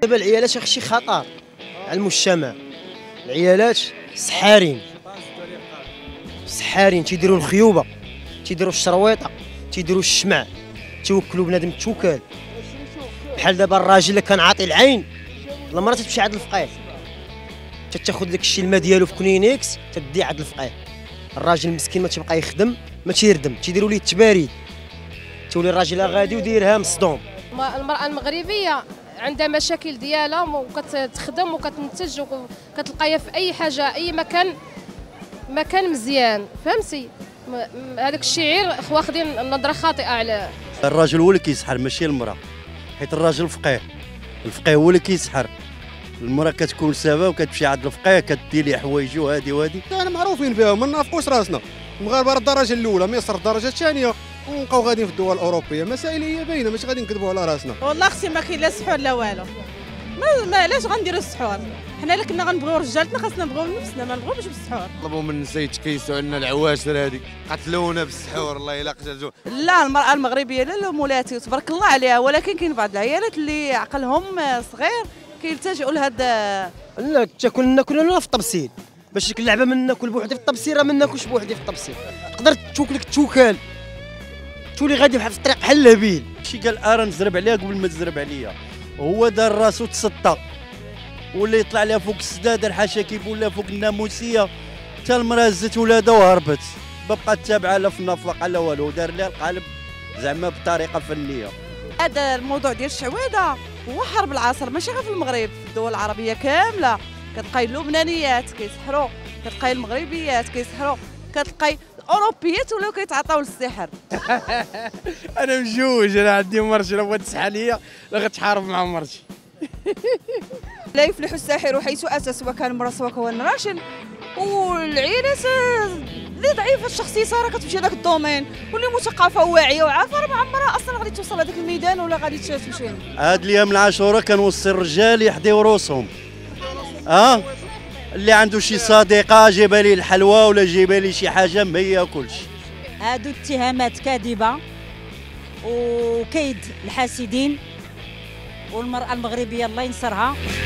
دابا العيالات شي خطر على المجتمع. العيالات سحارين تيديروا الخيوبه، تيديروا الشرويطه، تيديروا الشمع، توكلوا بنادم التوكال. بحال دابا الراجل اللي كان عاطي العين، المراه تمشي عند الفقيه تاخذ لك الشي الماء ديالو في كونينيكس تدي عند الفقيه. الراجل المسكين ما تيبقى يخدم، ما تيردم، تيديروا ليه التباريد، تولي الراجل غادي ودايرها مصدوم. المرأة المغربية عندها مشاكل ديالها وكتخدم وكتنتج وكتلقاها في أي حاجة أي مكان مزيان، فهمتي؟ هذاك الشعير واخدين النظرة خاطئة على الراجل هو اللي كيسحر ماشي المرأة، حيت الراجل فقيه، الفقيه هو اللي كيسحر. المرأة كتكون سبب وكتمشي عند الفقيه كدي ليه حوايج وهادي وهادي. انا معروفين بها ما نافقوش راسنا. المغاربه الدرجه الاولى، مصر الدرجه الثانيه، ونبقاو غاديين في الدول الاوروبيه. مسائل هي باينه، ماشي غادي نكذبوا على راسنا. والله اختي ما كاين لا سحور لا والو. ما علاش غنديروا السحور؟ حنا الا كنا غنبغيو رجالتنا خاصنا نبغيو نفسنا، ما نبغيوش بالسحور. طلبوا من النساء يتكيسوا عندنا العواشر هذيك، قتلونا بالسحور الله الا قتلوا. لا المرأة المغربية لا مولاتي تبارك الله عليها، ولكن كاين بعض العيالات اللي عقلهم صغير كيلتجئوا لهذا. لا كنا في الطبسيل، باش ديك اللعبه من ناكل بوحدي في الطبسيل راه ما ناكلش بوحدي في الطبسيل. تقدر توكلك التوكال تولي غادي بحال في الطريق بحال اللهبيل. شي قال ارا نزرب عليها قبل ما تزرب عليا، هو دار راسو تسطى ولا يطلع لها فوق السدا، دار حشاكيب ولا فوق الناموسيه، حتى المراه هزت ولادها وهربت، ما بقات تابعه لا في النفقه لا والو، دار لها القالب زعما بطريقه فنيه. هذا الموضوع ديال الشعوذة هو حرب العصر، ماشي غير في المغرب، في الدول العربية كاملة. كتلقاي اللبنانيات كيسحروا، كتلقاي المغربيات كيسحروا، كتلقاي الاوروبيات ولاو كيتعاطاو للسحر. انا مجوج، انا عندي مرشي، لا بغات تسحر ليا لا غتحارب مع مرشي. لا يفلح الساحر حيث اتى سواء كان مرا سواء كان راجل. والعيالات اللي ضعيفه الشخصيه راه كتمشي هذاك الدومين، واللي مثقفه وواعيه وعارفه راه مع مرا اصلا غادي توصل لهذاك الميدان ولا غادي تمشي. هاد الايام العاشوره كنوصي الرجال يحضيو روسهم، اللي عنده شي صديقه جايبه ليه الحلوى ولا جايبه ليه شي حاجه ما ياكلش. هادو اتهامات كاذبه وكيد الحاسدين، والمرأة المغربية الله ينصرها.